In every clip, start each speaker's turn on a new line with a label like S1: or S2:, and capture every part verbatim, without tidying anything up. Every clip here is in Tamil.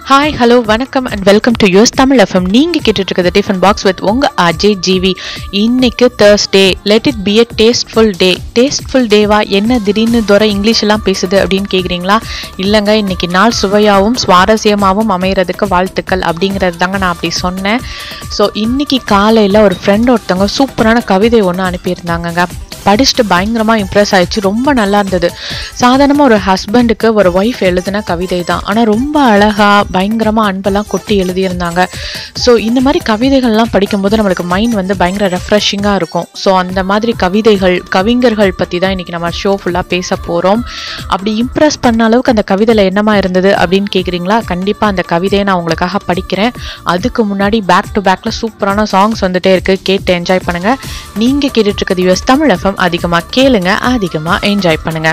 S1: Hi, hello, வணக்கம் and welcome to yours Tamil F M. நீங்க கேட்டுட்டு இருக்கிறது டிஃபன் பாக்ஸ் வித் உங்க அஜய் ஜிவி. இன்னைக்கு Thursday. Let it be a tasteful day. Tasteful டேவா என்ன திடீர்னு தோற இங்கிலீஷ் எல்லாம் பேசுது அப்படின்னு கேக்குறீங்களா? இல்லங்க, இன்னைக்கு நாள் சுவையாவும் சுவாரஸ்யமாவும் அமையறதுக்கு வாழ்த்துக்கள் அப்படிங்கிறது தாங்க நான் அப்படி சொன்னேன். ஸோ இன்னைக்கு காலையில ஒரு ஃப்ரெண்ட் ஒருத்தவங்க சூப்பரான கவிதை ஒன்று அனுப்பியிருந்தாங்கங்க. படிச்சுட்டு பயங்கரமா இம்ப்ரெஸ் ஆயிடுச்சு. ரொம்ப நல்லா இருந்தது. சாதாரணமா ஒரு ஹஸ்பண்டுக்கு ஒரு ஒய்ஃப் எழுதின கவிதை தான், ஆனா ரொம்ப அழகா பயங்கரமா அன்பெல்லாம் கொட்டி எழுதியிருந்தாங்க. ஸோ இந்த மாதிரி கவிதைகள்லாம் படிக்கும்போது நம்மளுக்கு மைண்ட் வந்து பயங்கர ரெஃப்ரெஷிங்கா இருக்கும். ஸோ அந்த மாதிரி கவிதைகள் கவிஞர்கள் பத்தி தான் இன்னைக்கு நம்ம ஷோ ஃபுல்லா பேச போறோம். அப்படி இம்ப்ரெஸ் பண்ண அளவுக்கு அந்த கவிதையில என்னமா இருந்தது அப்படின்னு கேக்குறீங்களா? கண்டிப்பா அந்த கவிதையை நான் உங்களுக்காக படிக்கிறேன். அதுக்கு முன்னாடி பேக் டு பேக்ல சூப்பரான சாங்ஸ் வந்துட்டே இருக்கு, கேட்டு என்ஜாய் பண்ணுங்க. நீங்க கேட்டுட்டு இருக்கிறது யூஎஸ் தமிழ் எஃப்எம். அதிகமா கேளுங்க, அதிகமா என்ஜாய் பண்ணுங்க.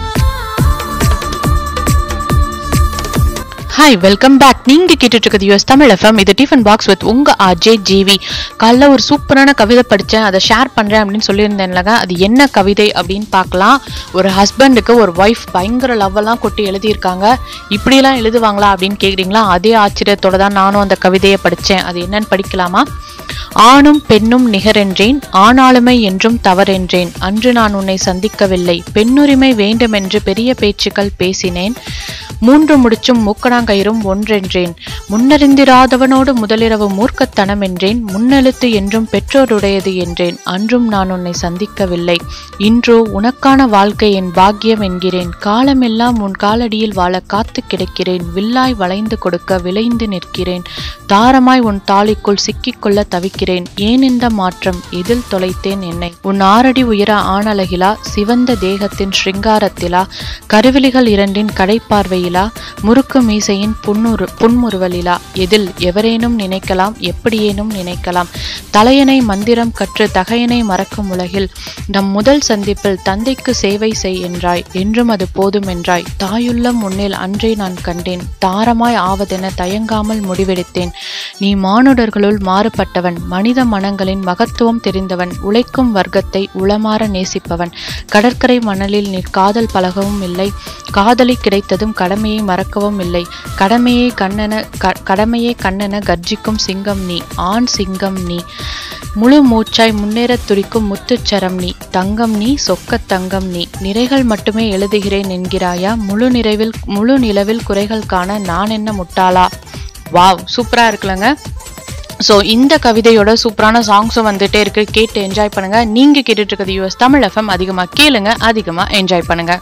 S1: Hi, welcome back. நீங்க கேட்டுட்டு இருக்கிறது யூஎஸ் தமிழ் எஃப்எம். இது டிஃபன் பாக்ஸ் வித் உங்க அஜய் ஜிவி. காலைல ஒரு சூப்பரான கவிதை படித்தேன், அதை ஷேர் பண்ணுறேன் அப்படின்னு சொல்லியிருந்தேன்லங்க. அது என்ன கவிதை அப்படின்னு பார்க்கலாம். ஒரு ஹஸ்பண்டுக்கு ஒரு ஒய்ஃப் பயங்கர லவ்வெல்லாம் கொட்டி எழுதியிருக்காங்க. இப்படியெல்லாம் எழுதுவாங்களா அப்படின்னு கேட்குறீங்களா? அதே ஆச்சரியத்தோட தான் நானும் அந்த கவிதையை படித்தேன். அது என்னன்னு படிக்கலாமா? ஆணும் பெண்ணும் நிகரென்றேன், ஆணாளுமை என்றும் தவறென்றேன். அன்று நான் உன்னை சந்திக்கவில்லை, பெண்ணுரிமை வேண்டுமென்று பெரிய பேச்சுக்கள் பேசினேன். மூன்று முடிச்சும் மூக்கணாங்கயிறும் ஒன்றென்றேன். முன்னறிந்திராதவனோடு முதலிரவு மூர்க்கத்தனம் என்றேன். முன்னெழுத்து என்றும் பெற்றோருடையது என்றேன். அன்றும் நான் உன்னை சந்திக்கவில்லை. இன்றோ உனக்கான வாழ்க்கை என் பாக்கியம் என்கிறேன். காலமெல்லாம் உன் காலடியில் வாழ காத்து கிடக்கிறேன். வில்லாய் வளைந்து கொடுக்க விளைந்து நிற்கிறேன். தாரமாய் உன் தாளிக்குள் சிக்கிக்கொள்ள தவிக்கிறேன். ஏன் இந்த மாற்றம்? எதில் தொலைத்தேன் என்னை? உன் ஆறடி உயர ஆணழகிலா, சிவந்த தேகத்தின் ஸ்ருங்காரத்திலா, கருவிழிகள் இரண்டின் கடைப்பார்வையிலா, முறுக்கு மீசையின் புன்முறு புன்முறுவலிலா, எதில் எவரேனும் நினைக்கலாம், எப்படியேனும் நினைக்கலாம். தலையணை மந்திரம் கற்று தகையனை மறக்கும் உலகில் நம் முதல் சந்திப்பில் தந்தைக்கு சேவை செய் என்றாய். என்றும் அது போதும் என்றாய். தாயுள்ளம் முன்னில் அன்றே நான் கண்டேன். தாரமாய் ஆவதென தயங்காமல் முடிவெடுத்தேன். நீ மானுடர்களுள் மாறுபட்டவன், மனித மனங்களின் மகத்துவம் தெரிந்தவன், உழைக்கும் வர்க்கத்தை உளமாற நேசிப்பவன். கடற்கரை மணலில் நீ காதல் பழகவும் இல்லை, காதலி கிடைத்ததும் கடமையை மறக்கவும் இல்லை. கடமையை கண்ணென கடமையை கண்ணென கர்ஜிக்கும் சிங்கம் நீ, ஆண் சிங்கம் நீ. முழு மூச்சாய் முன்னேற துடிக்கும் முத்துச்சரம் நீ, தங்கம் நீ, சொக்க தங்கம் நீ. நிறைகள் மட்டுமே எழுதுகிறேன் என்கிறாயா? முழு நிறைவில் முழு நிலவில் குறைகள் காண நான் என்ன முட்டாளா? வாவ், சூப்பரா இருக்குல்லங்க. ஸோ இந்த கவிதையோட சூப்பரான சாங்ஸும் வந்துட்டே இருக்கு, கேட்டு என்ஜாய் பண்ணுங்க. நீங்க கேட்டுட்டு இருக்கிறது யூஎஸ் தமிழ் எஃப்எம். அதிகமா கேளுங்க, அதிகமா என்ஜாய் பண்ணுங்க.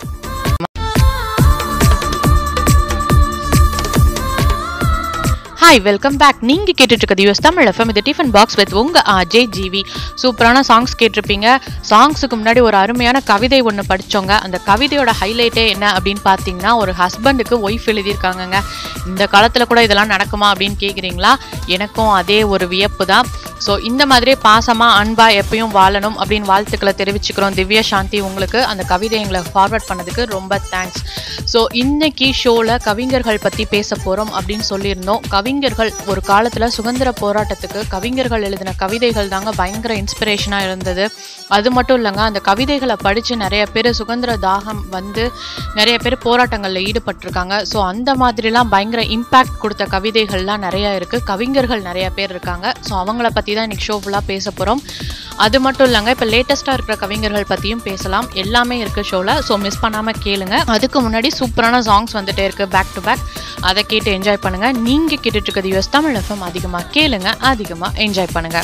S1: Hi, welcome back. நீங்க கேட்டுட்டு இருக்கிறது யூஎஸ் தமிழ் எஃப்எம். இது டிஃபன் பாக்ஸ் வித் உங்க அஜய் ஜிவி. சூப்பரான சாங்ஸ் கேட்டிருப்பீங்க. சாங்ஸுக்கு முன்னாடி ஒரு அருமையான கவிதை ஒன்று படிச்சோங்க. அந்த கவிதையோட ஹைலைட்டே என்ன அப்படின்னு பார்த்தீங்கன்னா, ஒரு ஹஸ்பண்டுக்கு ஒய்ஃப் எழுதியிருக்காங்கங்க. இந்த காலத்துல கூட இதெல்லாம் நடக்குமா அப்படின்னு கேட்குறீங்களா? எனக்கும் அதே ஒரு வியப்பு தான். ஸோ இந்த மாதிரி பாசமா அன்பா எப்பயும் வாழணும் அப்படின்னு வாழ்த்துக்களை தெரிவிச்சுக்கிறோம். திவ்யா சாந்தி, உங்களுக்கு அந்த கவிதை எங்களை ஃபார்வர்ட் பண்ணதுக்கு ரொம்ப தேங்க்ஸ். ஸோ இன்னைக்கு ஷோல கவிஞர்கள் பத்தி பேச போறோம் அப்படின்னு சொல்லியிருந்தோம். கவிஞர்கள் ஒரு காலத்துல சுதந்திர போராட்டத்துக்கு கவிஞர்கள் எழுதின கவிதைகள் தாங்க பயங்கர இன்ஸ்பிரேஷனா இருந்தது. அது மட்டும் இல்லைங்க, அந்த கவிதைகளை படிச்சு நிறைய பேர் சுதந்திர தாகம் வந்து நிறைய பேர் போராட்டங்கள்ல ஈடுபட்டிருக்காங்க. ஸோ அந்த மாதிரிலாம் பயங்கர இம்பாக்ட் கொடுத்த கவிதைகள்லாம் நிறைய இருக்கு. கவிஞர்கள் நிறைய பேர் இருக்காங்க. ஸோ அவங்கள பத்தி தான் இன்னைக்கு ஷோ ஃபுல்லா பேச போறோம். அது மட்டும் இல்லைங்க, இப்ப லேட்டஸ்டா இருக்கிற கவிஞர்கள் பத்தியும் பேசலாம். எல்லாமே இருக்கு ஷோல. ஸோ மிஸ் பண்ணாம கேளுங்க. அதுக்கு முன்னாடி சூப்பரான சாங்ஸ் வந்துட்டே இருக்கு பேக் டு பேக். அதை கேட்டு என்ஜாய் பண்ணுங்க. நீங்க கேட்டுட்டு இருக்கிறது யூஎஸ் தமிழ் எஃப்எம். அதிகமா கேளுங்க, அதிகமா என்ஜாய் பண்ணுங்க.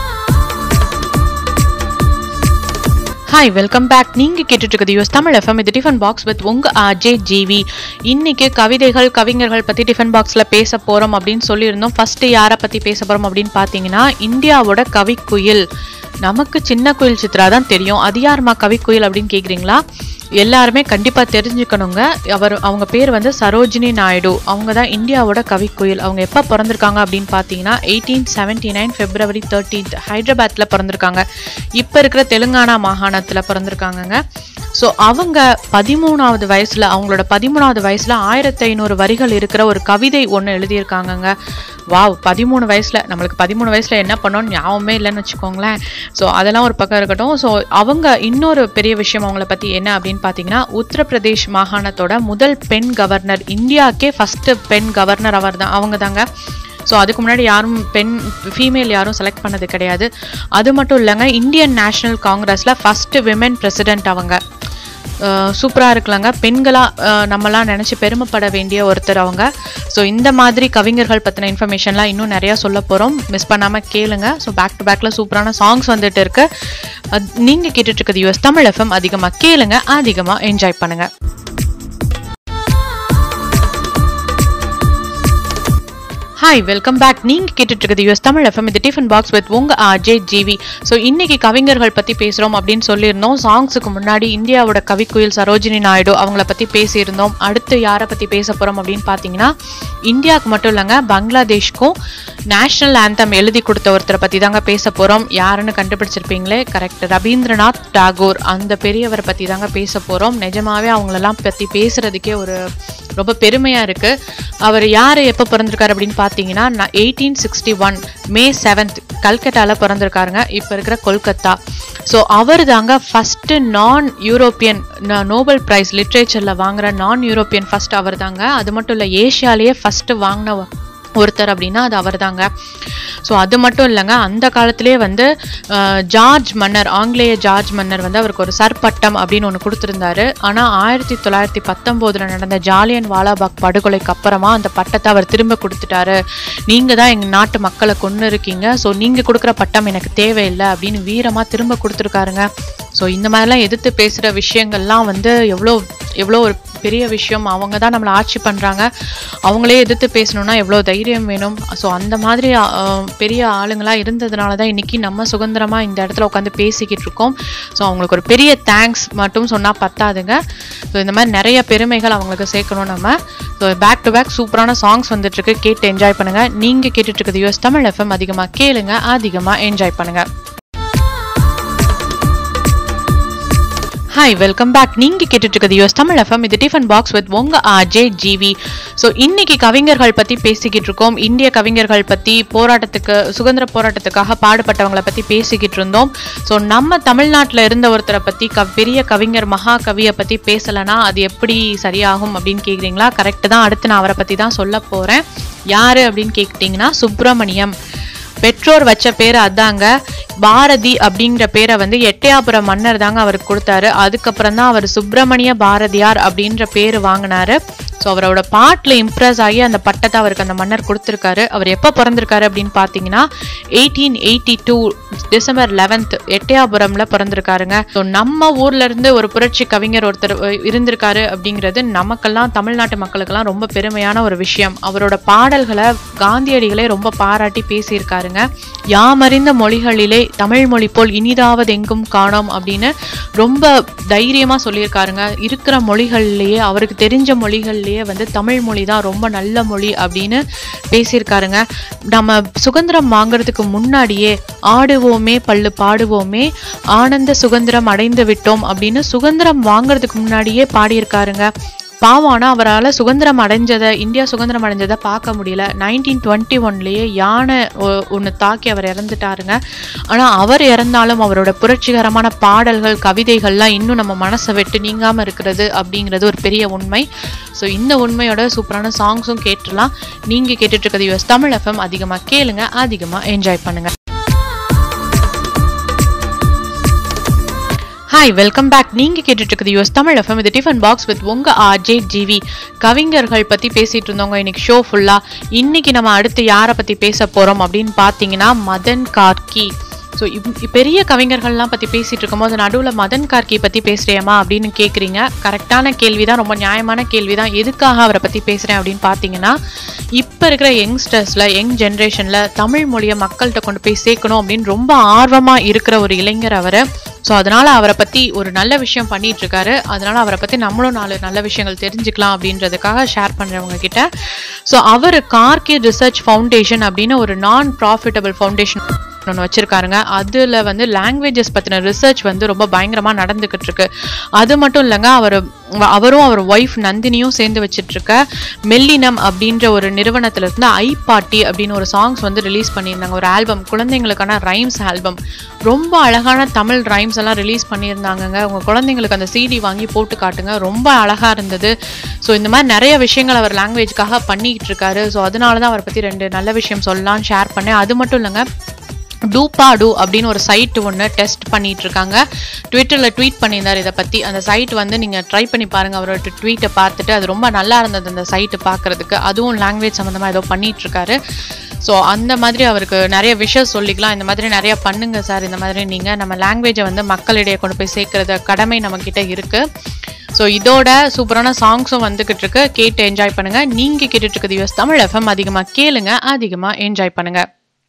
S1: Hi, welcome back. நீங்க கேட்டுட்டு இருக்கிறது யூஎஸ் தமிழ் எஃப்எம். இது டிஃபன் பாக்ஸ் வித் உங்க அஜய் ஜிவி. இன்னைக்கு கவிதைகள் கவிஞர்கள் பத்தி டிஃபன் பாக்ஸ்ல பேச போறோம் அப்படின்னு சொல்லியிருந்தோம். ஃபர்ஸ்ட் யாரை பத்தி பேச போறோம் அப்படின்னு பாத்தீங்கன்னா, இந்தியாவோட கவிக்குயில். நமக்கு சின்ன குயில் சித்ரா தான் தெரியும். அது யாருமா கவிக்குயில் அப்படின்னு கேக்குறீங்களா? எல்லாருமே கண்டிப்பா தெரிஞ்சுக்கணுங்க. அவர் அவங்க பேர் வந்து சரோஜினி நாயுடு. அவங்க தான் இந்தியாவோட கவிக்குயில். அவங்க எப்ப பிறந்திருக்காங்க அப்படின்னு பாத்தீங்கன்னா eighteen seventy nine February thirteenth ஹைதராபாத்ல பிறந்திருக்காங்க. இப்ப இருக்கிற தெலுங்கானா மாகாணத்துல பிறந்திருக்காங்க. ஸோ அவங்க பதிமூணாவது வயசுல அவங்களோட பதிமூணாவது வயசுல ஆயிரத்தி ஐநூறு வரிகள் இருக்கிற ஒரு கவிதை ஒன்று எழுதியிருக்காங்கங்க. வாவ், பதிமூணு வயசுல நம்மளுக்கு பதிமூணு வயசுல என்ன பண்ணோம்னு ஞாபகமே இல்லைன்னு வச்சுக்கோங்களேன். ஸோ அதெல்லாம் ஒரு பக்கம் இருக்கட்டும். ஸோ அவங்க இன்னொரு பெரிய விஷயம் அவங்கள பத்தி என்ன அப்படின்னு பார்த்தீங்கன்னா, உத்தரப்பிரதேஷ் மாகாணத்தோட முதல் பெண் கவர்னர், இந்தியாவுக்கே ஃபர்ஸ்ட் பெண் கவர்னர் அவர் தான் அவங்க தாங்க. ஸோ அதுக்கு முன்னாடி யாரும் பெண் ஃபீமேல் யாரும் செலக்ட் பண்ணது கிடையாது. அது மட்டும் இல்லைங்க, இந்தியன் நேஷனல் காங்கிரஸில் ஃபஸ்ட்டு விமென் பிரசிடென்ட் அவங்க. சூப்பராக இருக்கலாங்க, பெண்களாக நம்மலாம் நினச்சி பெருமைப்பட வேண்டிய ஒருத்தர் அவங்க. ஸோ இந்த மாதிரி கவிஞர்கள் பற்றின இன்ஃபர்மேஷன்லாம் இன்னும் நிறையா சொல்ல போகிறோம், மிஸ் பண்ணாமல் கேளுங்க. ஸோ பேக் டு பேக்கில் சூப்பரான சாங்ஸ் வந்துட்டு இருக்கு. நீங்கள் கேட்டுட்டு இருக்கிறது யூஎஸ் தமிழ் எஃப்எம். அதிகமாக கேளுங்க, அதிகமாக என்ஜாய் பண்ணுங்கள். Hi, welcome back. நீங்கள் கேட்டுட்டு இருக்கிறது யூஎஸ் தமிழ் எஃப்எம். இது டிஃபன் பாக்ஸ் வித் உங்க ஆர்ஜே ஜிவி. ஸோ இன்னைக்கு கவிஞர்கள் பற்றி பேசுகிறோம் அப்படின்னு சொல்லியிருந்தோம். சாங்ஸுக்கு முன்னாடி இந்தியாவோட கவிக்குயில் சரோஜினி நாயுடு அவங்கள பற்றி பேசியிருந்தோம். அடுத்து யாரை பற்றி பேச போகிறோம் அப்படின்னு பார்த்தீங்கன்னா, இந்தியாவுக்கு மட்டும் இல்லைங்க, பங்களாதேஷ்க்கும் நேஷனல் ஆந்தம் எழுதி கொடுத்த ஒருத்தரை பற்றி தாங்க பேச போகிறோம். யாருன்னு கண்டுபிடிச்சிருப்பீங்களே, கரெக்ட், ரவீந்திரநாத் டாகூர். அந்த பெரியவரை பற்றி தாங்க பேச போகிறோம். நிஜமாவே அவங்களெல்லாம் பற்றி பேசுகிறதுக்கே ஒரு ரொம்ப பெருமையாக இருக்குது. அவர் யார் எப்போ பிறந்திருக்காரு அப்படின்னு பார்த்தீங்கன்னா, eighteen sixty one May seventh கல்கட்டாவில் பிறந்திருக்காருங்க, இப்போ இருக்கிற கொல்கத்தா. ஸோ அவர் தாங்க ஃபஸ்ட்டு நான் யூரோப்பியன் நோபல் ப்ரைஸ் லிட்ரேச்சரில் வாங்குகிற நான் யூரோப்பியன் ஃபஸ்ட் அவர் தாங்க. அது மட்டும் இல்லை, ஏஷியாலேயே ஃபஸ்ட்டு வாங்கின ஒருத்தர் அப்படின்னா அது அவர் தாங்க. ஸோ அது மட்டும் இல்லைங்க, அந்த காலத்திலே வந்து ஜார்ஜ் மன்னர், ஆங்கிலேய ஜார்ஜ் மன்னர் வந்து அவருக்கு ஒரு சர்பட்டம் அப்படின்னு ஒன்று கொடுத்துருந்தாரு. ஆனால் ஆயிரத்தி தொள்ளாயிரத்தி பத்தொம்போதில் நடந்த ஜாலியன் வாலாபாக் படுகொலைக்கு அப்புறமா அந்த பட்டத்தை அவர் திரும்ப கொடுத்துட்டாரு. நீங்கள் தான் எங்கள் நாட்டு மக்களை கொன்று இருக்கீங்க, ஸோ நீங்கள் கொடுக்குற பட்டம் எனக்கு தேவையில்லை அப்படின்னு வீரமாக திரும்ப கொடுத்துருக்காருங்க. ஸோ இந்த மாதிரிலாம் எதிர்த்து பேசுகிற விஷயங்கள்லாம் வந்து எவ்வளோ எவ்வளோ ஒரு பெரிய விஷயம். அவங்க தான் நம்மளை ஆட்சி பண்ணுறாங்க, அவங்களே எதிர்த்து பேசணுன்னா எவ்வளோ தைரியம் வேணும். ஸோ அந்த மாதிரி பெரிய ஆளுங்களாக இருந்ததுனால தான் இன்றைக்கி நம்ம சுதந்திரமாக இந்த இடத்துல உட்காந்து பேசிக்கிட்டு இருக்கோம். ஸோ அவங்களுக்கு ஒரு பெரிய தேங்க்ஸ் மட்டும் சொன்னால் பத்தாதுங்க. ஸோ இந்த மாதிரி நிறைய பெருமைகள் அவங்களுக்கு சேர்க்கணும் நம்ம. ஸோ பேக் டு பேக் சூப்பரான சாங்ஸ் வந்துட்டுருக்கு, கேட்டு என்ஜாய் பண்ணுங்கள். நீங்கள் கேட்டுட்ருக்குது யூஎஸ் தமிழ் எஃப்எம். அதிகமாக கேளுங்க, அதிகமாக என்ஜாய் பண்ணுங்கள். Hi, welcome back. நீங்கள் கேட்டுட்டு இருக்கிறது யூஎஸ் தமிழ் எஃப்எம். இது டிஃபன் பாக்ஸ் வித் உங்க ஆர்ஜே ஜிவி. ஸோ இன்னைக்கு கவிஞர்கள் பற்றி பேசிக்கிட்டு இருக்கோம். இந்திய கவிஞர்கள் பற்றி, போராட்டத்துக்கு சுதந்திர போராட்டத்துக்காக பாடுபட்டவங்களை பற்றி பேசிக்கிட்டு இருந்தோம். ஸோ நம்ம தமிழ்நாட்டில் இருந்த ஒருத்தரை பற்றி, க பெரிய கவிஞர் மகா கவியை பற்றி பேசலைன்னா அது எப்படி சரியாகும் அப்படின்னு கேட்குறீங்களா? கரெக்டு தான். அடுத்து நான் அவரை பற்றி தான் சொல்ல போகிறேன். யார் அப்படின்னு கேட்டிங்கன்னா, சுப்பிரமணியம். பெற்றோர் வச்ச பேர் அதாங்க. பாரதி அப்படிங்கிற பேரை வந்து எட்டயாபுரம் மன்னர் தாங்க அவருக்கு கொடுத்தாரு. அதுக்கப்புறம் தான் அவர் சுப்பிரமணிய பாரதியார் அப்படின்ற பேர் வாங்கினாரு. ஸோ அவரோட பாட்டில் இம்ப்ரெஸ் ஆகி அந்த பட்டத்தை அவருக்கு அந்த மன்னர் கொடுத்துருக்காரு. அவர் எப்போ பிறந்திருக்காரு அப்படின்னு பார்த்தீங்கன்னா, eighteen eighty two December eleventh எட்டயாபுரம்ல பிறந்திருக்காருங்க. ஸோ நம்ம ஊர்ல இருந்து ஒரு புரட்சி கவிஞர் ஒருத்தர் இருந்திருக்காரு அப்படிங்கிறது நமக்கெல்லாம், தமிழ்நாட்டு மக்களுக்கெல்லாம் ரொம்ப பெருமையான ஒரு விஷயம். அவரோட பாடல்களை காந்தியடிகளே ரொம்ப பாராட்டி பேசியிருக்காருங்க. யாமறிந்த மொழிகளிலே தமிழ் மொழி போல் இனிதாவது எங்கும் காணோம் அப்படின்னு ரொம்ப தைரியமா சொல்லியிருக்காருங்க. இருக்கிற மொழிகள்லயே, அவருக்கு தெரிஞ்ச மொழிகள்லயே வந்து தமிழ் மொழி தான் ரொம்ப நல்ல மொழி அப்படின்னு பேசியிருக்காருங்க. நம்ம சுதந்திரம் வாங்குறதுக்கு முன்னாடியே ஆடுவோமே பல்லு பாடுவோமே ஆனந்த சுதந்திரம் அடைந்து விட்டோம் அப்படின்னு சுதந்திரம் வாங்குறதுக்கு முன்னாடியே பாடியிருக்காருங்க. பாவம், ஆனால் அவரால் சுதந்திரம் அடைஞ்சதை, இந்தியா சுதந்திரம் அடைஞ்சதை பார்க்க முடியல. நைன்டீன் டுவெண்ட்டி ஒன்லேயே யானை ஒன்று தாக்கி அவர் இறந்துட்டாருங்க. ஆனால் அவர் இறந்தாலும் அவரோட புரட்சிகரமான பாடல்கள், கவிதைகள்லாம் இன்னும் நம்ம மனசை விட்டு நீங்காமல் இருக்கிறது அப்படிங்கிறது ஒரு பெரிய உண்மை. ஸோ இந்த உண்மையோட சூப்பரான சாங்ஸும் கேட்டுடலாம். நீங்கள் கேட்டுட்டு இருக்கிறது யூஎஸ் தமிழ் எஃப்எம். அதிகமாக கேளுங்க, அதிகமாக என்ஜாய் பண்ணுங்க. Hi, welcome back. நீங்கள் கேட்டுட்டு இருக்குது யூஎஸ் தமிழ் எஃப்எம். இது டிஃபன் பாக்ஸ் வித் உங்க ஆர்ஜே ஜிவி. கவிஞர்கள் பற்றி பேசிகிட்டு இருந்தவங்க இன்னைக்கு ஷோ ஃபுல்லாக. இன்னைக்கு நம்ம அடுத்து யாரை பற்றி பேச போகிறோம் அப்படின்னு பார்த்தீங்கன்னா, மதன் கார்கி. ஸோ இப் பெரிய கவிஞர்கள்லாம் பற்றி பேசிகிட்டு இருக்கும்போது நடுவில் மதன் கார்கி பற்றி பேசுகிறியம்மா அப்படின்னு கேட்குறீங்க. கரெக்டான கேள்வி தான், ரொம்ப நியாயமான கேள்வி தான். எதுக்காக அவரை பற்றி பேசுகிறேன் அப்படின்னு பார்த்தீங்கன்னா, இப்போ இருக்கிற யங்ஸ்டர்ஸில், யங் ஜென்ரேஷனில் தமிழ் மொழியை மக்கள்கிட்ட கொண்டு போய் சேர்க்கணும் அப்படின்னு ரொம்ப ஆர்வமாக இருக்கிற ஒரு இளைஞர் அவர். ஸோ அதனால் அவரை பற்றி ஒரு நல்ல விஷயம் பண்ணிகிட்டு இருக்காரு. அதனால் அவரை பற்றி நம்மளும் நாலு நல்ல விஷயங்கள் தெரிஞ்சுக்கலாம் அப்படின்றதுக்காக ஷேர் பண்ணுறவங்க கிட்ட. ஸோ அவர் கார்கி ரிசர்ச் ஃபவுண்டேஷன் அப்படின்னு ஒரு நான் ப்ராஃபிட்டபிள் ஃபவுண்டேஷன் ப்ராஜெக்ட் ஒன்று வச்சிருக்காருங்க. அதில் வந்து லாங்குவேஜஸ் பற்றின ரிசர்ச் வந்து ரொம்ப பயங்கரமாக நடந்துக்கிட்டு இருக்கு. அது மட்டும் இல்லைங்க, அவர் அவரும் அவர் ஒய்ஃப் நந்தினியும் சேர்ந்து வச்சுட்டு இருக்க மெல்லினம் அப்படின்ற ஒரு நிறுவனத்துல இருந்து ஐ பாட்டி அப்படின்னு ஒரு சாங்ஸ் வந்து ரிலீஸ் பண்ணியிருந்தாங்க. ஒரு ஆல்பம், குழந்தைங்களுக்கான ரைம்ஸ் ஆல்பம். ரொம்ப அழகான தமிழ் ரைம்ஸ் எல்லாம் ரிலீஸ் பண்ணியிருந்தாங்கங்க. உங்க குழந்தைங்களுக்கு அந்த சிடி வாங்கி போட்டு காட்டுங்க, ரொம்ப அழகா இருந்தது. ஸோ இந்த மாதிரி நிறைய விஷயங்கள் அவர் லாங்குவேஜ்க்காக பண்ணிக்கிட்டு இருக்காரு. ஸோ அதனால தான் அவரை பற்றி ரெண்டு நல்ல விஷயம் சொல்லலாம்னு ஷேர் பண்ணேன். அது மட்டும் இல்லைங்க, டூபாடு அப்படின்னு ஒரு சைட் ஒன்று டெஸ்ட் பண்ணிட்டு இருக்காங்க. ட்விட்டரில் ட்வீட் பண்ணியிருந்தார் இதை பற்றி. அந்த சைட் வந்து நீங்கள் ட்ரை பண்ணி பாருங்கள். அவரோட ட்வீட்டை பார்த்துட்டு அது ரொம்ப நல்லா இருந்தது அந்த சைட்டு பார்க்குறதுக்கு. அதுவும் லாங்குவேஜ் சம்மந்தமாக ஏதோ பண்ணிட்டு இருக்காரு. ஸோ அந்த மாதிரி அவருக்கு நிறைய விஷயம் சொல்லிக்கலாம். இந்த மாதிரி நிறைய பண்ணுங்க சார். இந்த மாதிரி நீங்கள் நம்ம லாங்குவேஜை வந்து மக்களிடையே கொண்டு போய் சேர்க்கறது கடமை நம்மக்கிட்ட இருக்குது. ஸோ இதோட சூப்பரான சாங்ஸும் வந்துக்கிட்டு இருக்கு. கேட்டு என்ஜாய் பண்ணுங்க. நீங்கள் கேட்டுட்டு இருக்குது யூஎஸ் தமிழ் எஃப்எம். அதிகமாக கேளுங்க, அதிகமாக என்ஜாய் பண்ணுங்க.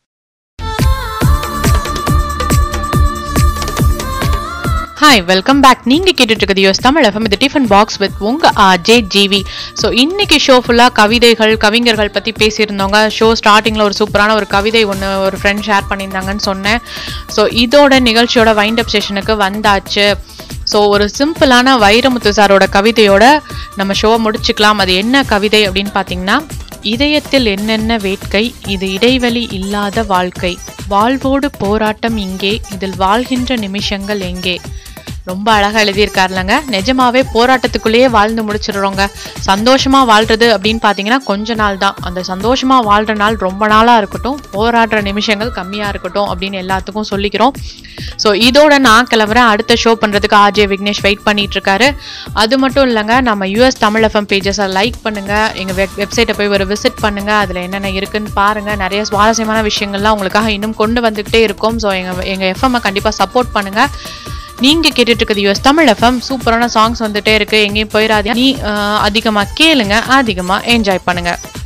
S1: Hi, welcome back. நீங்கள் கேட்டுட்டு இருக்குது யூஎஸ் தமிழ் எஃப்எம். இது டிஃபன் பாக்ஸ் வித் உங்கள் ஆர்ஜே ஜிவி. ஸோ இன்னைக்கு ஷோ ஃபுல்லாக கவிதைகள், கவிஞர்கள் பற்றி பேசியிருந்தவங்க. ஷோ ஸ்டார்டிங்கில் ஒரு சூப்பரான ஒரு கவிதை ஒன்று ஒரு ஃப்ரெண்ட் ஷேர் பண்ணியிருந்தாங்கன்னு சொன்னேன். ஸோ இதோட நிகழ்ச்சியோட வைண்ட் அப் செஷனுக்கு வந்தாச்சு. ஸோ ஒரு சிம்பிளான வைரமுத்து சாரோட கவிதையோட நம்ம ஷோவை முடிச்சுக்கலாம். அது என்ன கவிதை அப்படின்னு பார்த்தீங்கன்னா, இதயத்தில் என்னென்ன வேட்கை, இது இடைவெளி இல்லாத வாழ்க்கை, வாழ்வோடு போராட்டம் இங்கே, இதில் வாழ்கின்ற நிமிஷங்கள் எங்கே. ரொம்ப அழகாக எழுதியிருக்காருலங்க. நிஜமாவே போராட்டத்துக்குள்ளேயே வாழ்ந்து முடிச்சிடுறோங்க. சந்தோஷமாக வாழ்றது அப்படின்னு பார்த்தீங்கன்னா கொஞ்ச நாள் தான். அந்த சந்தோஷமாக வாழ்கிற நாள் ரொம்ப நாளாக இருக்கட்டும், போராடுற நிமிஷங்கள் கம்மியாக இருக்கட்டும் அப்படின்னு எல்லாத்துக்கும் சொல்லிக்கிறோம். ஸோ இதோட நான் கிளம்புறேன். அடுத்த ஷோ பண்ணுறதுக்கு ஆர்ஜே விக்னேஷ் வெயிட் பண்ணிட்டு இருக்காரு. அது மட்டும் இல்லைங்க, நம்ம யூஎஸ் தமிழ் எஃப்எம் பேஜஸை லைக் பண்ணுங்கள், எங்கள் வெப் வெப்சைட்டை போய் ஒரு விசிட் பண்ணுங்கள். அதில் என்னென்ன இருக்குன்னு பாருங்கள். நிறைய சுவாரஸ்யமான விஷயங்கள்லாம் உங்களுக்காக இன்னும் கொண்டு வந்துக்கிட்டே இருக்கும். ஸோ எங்கள் எங்கள் எஃப்எம்மை கண்டிப்பாக சப்போர்ட் பண்ணுங்கள். நீங்கள் கேட்டுட்டு இருக்குது யூஎஸ் தமிழ் எஃப்எம். சூப்பரான சாங்ஸ் வந்துட்டே இருக்குது, எங்கேயும் போயிடாதீங்க. நீ அதிகமாக கேளுங்க, அதிகமாக என்ஜாய் பண்ணுங்கள்.